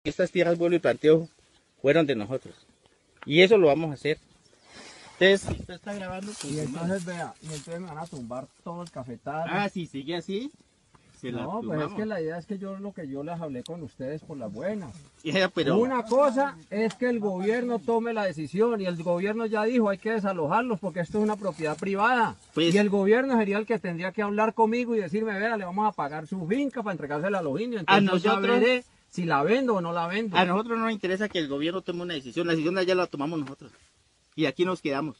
Estas tierras vuelo y planteo fueron de nosotros. Y eso lo vamos a hacer. Entonces, si usted está grabando, pues, Y entonces vea, y entonces me van a tumbar todo el cafetal. ah, si sigue así, se la No, pues es tumbamos. que la idea es que yo lo que yo les hablé con ustedes por las buenas. Ya, pero Una cosa es que el gobierno tome la decisión y el gobierno ya dijo hay que desalojarlos porque esto es una propiedad privada. Pues- y el gobierno sería el que tendría que hablar conmigo y decirme, vea, le vamos a pagar su finca para entregársela a los indios. Entonces yo ya nosotros- veré si la vendo o no la vendo. a nosotros no nos interesa que el gobierno tome una decisión. La decisión ya la tomamos nosotros. Y aquí nos quedamos.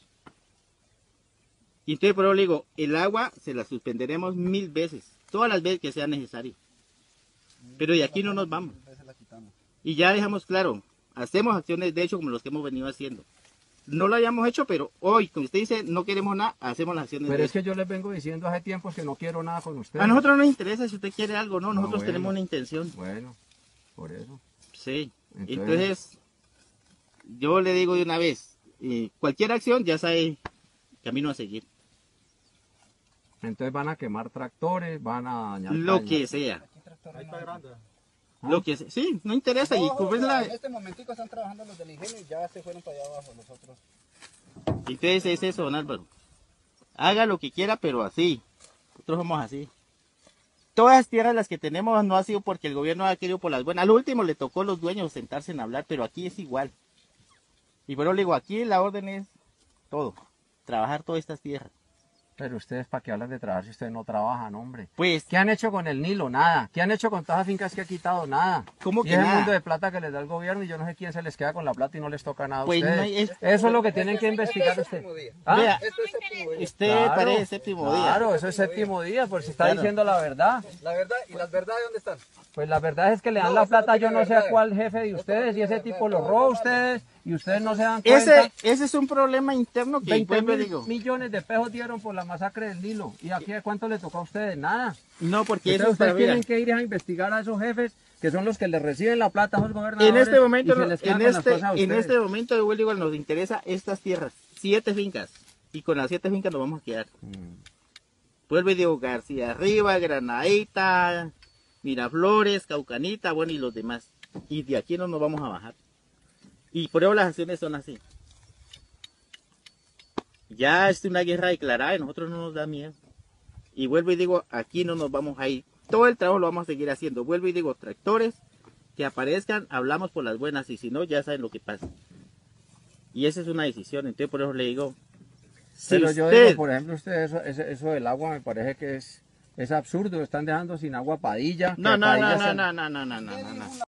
Y entonces, por eso le digo, el agua se la suspenderemos 1000 veces. Todas las veces que sea necesario. Pero de aquí no nos vamos. Y ya dejamos claro, hacemos acciones de hecho como los que hemos venido haciendo. No lo hayamos hecho, pero hoy, como usted dice, no queremos nada, hacemos las acciones Pero de es hecho. que yo les vengo diciendo hace tiempo que no quiero nada con ustedes. A nosotros no nos interesa si usted quiere algo, no, nosotros bueno. tenemos una intención. Bueno, por eso. Sí, Entonces- entonces yo le digo de una vez, cualquier acción ya sabe camino a seguir, Entonces van a quemar tractores, van a dañar lo cañas. que sea, Ahí está grande. lo que sea. Sí, no interesa, y Ojo, como es en la, este momentico están trabajando los del ingenio y ya se fueron para allá abajo los otros. entonces es eso, don Álvaro, haga lo que quiera, pero así, nosotros somos así. Todas las tierras las que tenemos no ha sido porque el gobierno ha querido por las buenas. Al último le tocó a los dueños sentarse en hablar, pero aquí es igual. Y bueno, le digo, aquí la orden es todo, trabajar todas estas tierras. Pero ustedes, ¿para qué hablan de trabajar si ustedes no trabajan, hombre? Pues, ¿Qué han hecho con el Nilo? Nada. ¿Qué han hecho con todas las fincas que ha quitado? Nada. ¿Cómo y que ese nada? mundo de plata que les da el gobierno y yo no sé quién se les queda con la plata y no les toca nada a Pues no ustedes. hay- Eso es lo que tienen que investigar ustedes. ¿Ah? vea, Esto es séptimo día. usted Claro, parece séptimo día. Claro, eso es séptimo día, por si está Claro. diciendo la verdad. La verdad, ¿y las verdades dónde están? Pues la verdad es que le dan No, la eso no plata, yo tiene no sé a verdad. cuál jefe de ustedes y ese tipo lo roba a ustedes y ustedes no se dan Ese, cuenta. ese es un problema interno que 20 vuelvo y digo. millones de pesos dieron por la masacre del Nilo. ¿Y aquí cuánto le tocó a ustedes? Nada. No, porque eso Entonces es para ustedes tienen ver. que ir a investigar a esos jefes que son los que les reciben la plata a esos gobernadores. En este momento, y se les quedan con las cosas a en ustedes. este momento, vuelvo y digo, nos interesa estas tierras, 7 fincas. Y con las 7 fincas nos vamos a quedar. Vuelvo y digo, García Arriba, Granadita, Miraflores, Caucanita, bueno, y los demás. Y de aquí no nos vamos a bajar. Y por eso las acciones son así. Ya es una guerra declarada y nosotros no nos da miedo. Y vuelvo y digo, aquí no nos vamos a ir. Todo el trabajo lo vamos a seguir haciendo. Vuelvo y digo, tractores que aparezcan, hablamos por las buenas, y si no, ya saben lo que pasa. Y esa es una decisión. Entonces por eso le digo, si Pero yo usted- digo, por ejemplo, ustedes, eso del agua me parece que es absurdo. Están dejando sin agua Padilla. que No, no, Padilla no, se- no, no, no, no, no, no, no.